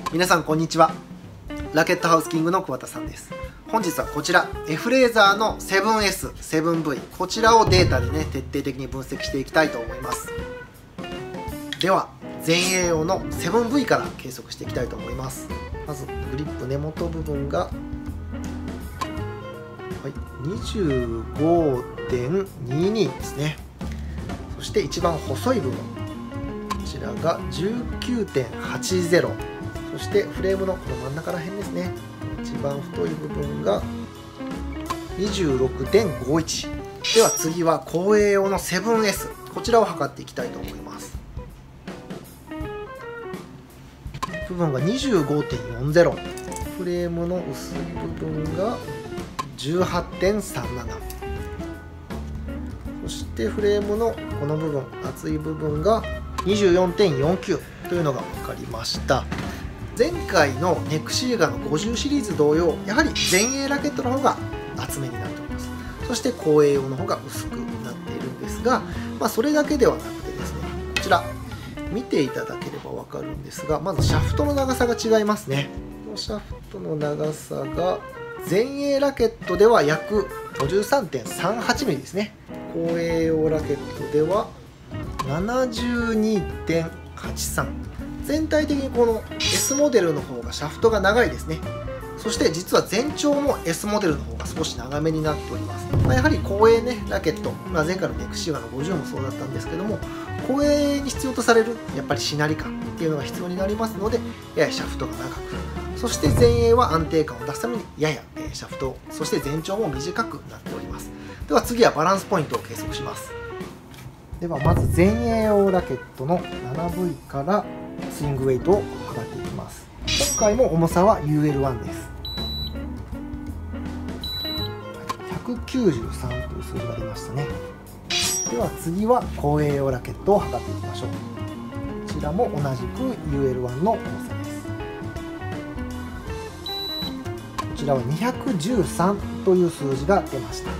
皆さんこんにちは。ラケットハウスキングの桑田さんです。本日はこちらエフレーザーの 7S、7V こちらをデータでね徹底的に分析していきたいと思います。では前衛用の 7V から計測していきたいと思います。まずグリップ根元部分が、25.22 ですね。そして一番細い部分こちらが 19.80、 そしてフレームのこの真ん中ら辺ですね、一番太い部分が 26.51。 では次は後衛用の 7S、 こちらを測っていきたいと思います。部分が 25.40、 フレームの薄い部分が 18.37、 そしてフレームのこの部分厚い部分が 24.49 というのが分かりました。前回のネクシーガの50シリーズ同様、やはり前衛ラケットの方が厚めになっております。そして後衛用の方が薄くなっているんですが、それだけではなくてですね、こちら見ていただければ分かるんですが、まずシャフトの長さが違いますね。このシャフトの長さが前衛ラケットでは約 53.38 ミリですね。後衛用ラケットでは 72.83。 全体的にこの S モデルの方がシャフトが長いですね。そして実は全長も S モデルの方が少し長めになっております。やはり後衛ねラケット、前回のネクシーガの50もそうだったんですけども、後衛に必要とされるやっぱりしなり感っていうのが必要になりますので、ややシャフトが長く、そして前衛は安定感を出すためにややシャフト、そして全長も短くなっております。では次はバランスポイントを計測します。ではまず前衛用ラケットの 7V からスイングウェイトを測っていきます。今回も重さは UL1 です。193という数字が出ましたね。では次は後衛用ラケットを測っていきましょう。こちらも同じく UL1 の重さです。こちらは213という数字が出ました。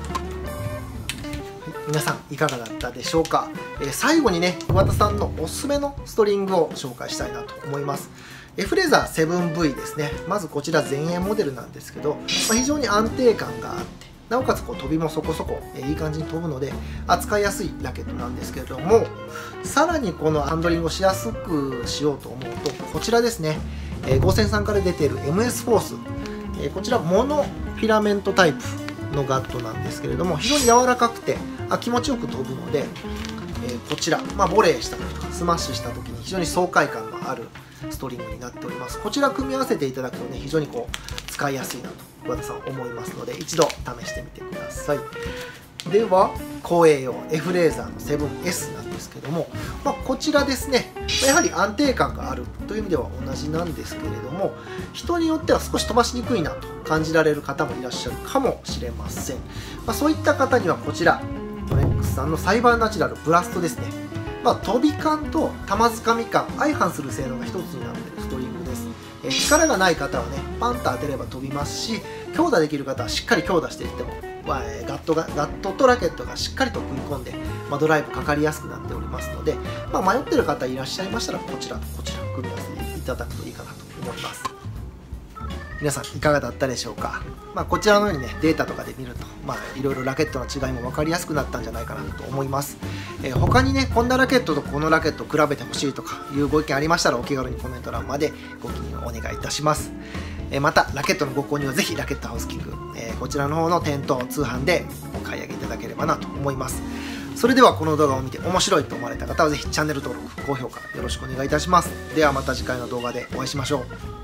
皆さんいかがだったでしょうか。最後にね桑田さんのおすすめのストリングを紹介したいなと思います。エフレーザー 7V ですね。まずこちら前衛モデルなんですけど、非常に安定感があって、なおかつ飛びもそこそこいい感じに飛ぶので扱いやすいラケットなんですけれども、さらにこのハンドリングをしやすくしようと思うと、こちらですね、ゴーセンさんから出ている MS フォース、こちらモノフィラメントタイプのガットなんですけれども、非常に柔らかくて気持ちよく飛ぶので、こちら、ボレーした時とかスマッシュした時に非常に爽快感のあるストリングになっております。こちら組み合わせていただくとね、非常に使いやすいなと桑田さん思いますので、一度試してみてください。では後衛用エフレーザーの 7S なんですけども、こちらですね、やはり安定感があるという意味では同じなんですけれども、人によっては少し飛ばしにくいなと感じられる方もいらっしゃるかもしれません。そういった方にはこちらトレックスさんのサイバーナチュラルブラストですね。飛び感と玉掴み感相反する性能が一つになっているストリングです。力がない方はねパンと当てれば飛びますし、強打できる方はしっかり強打していっても、ガットとラケットがしっかりと組み込んで、ドライブかかりやすくなっておりますので、迷ってる方いらっしゃいましたらこちらとこちら組み合わせていただくといいかなと思います。皆さんいかがだったでしょうか。こちらのようにねデータとかで見るといろいろラケットの違いも分かりやすくなったんじゃないかなと思います。他にねこんなラケットとこのラケットを比べてほしいとかいうご意見ありましたら、お気軽にコメント欄までご記入お願いいたします。またラケットのご購入はぜひラケットハウスキング、こちらの方の店頭通販でお買い上げいただければなと思います。それではこの動画を見て面白いと思われた方はぜひチャンネル登録高評価よろしくお願いいたします。ではまた次回の動画でお会いしましょう。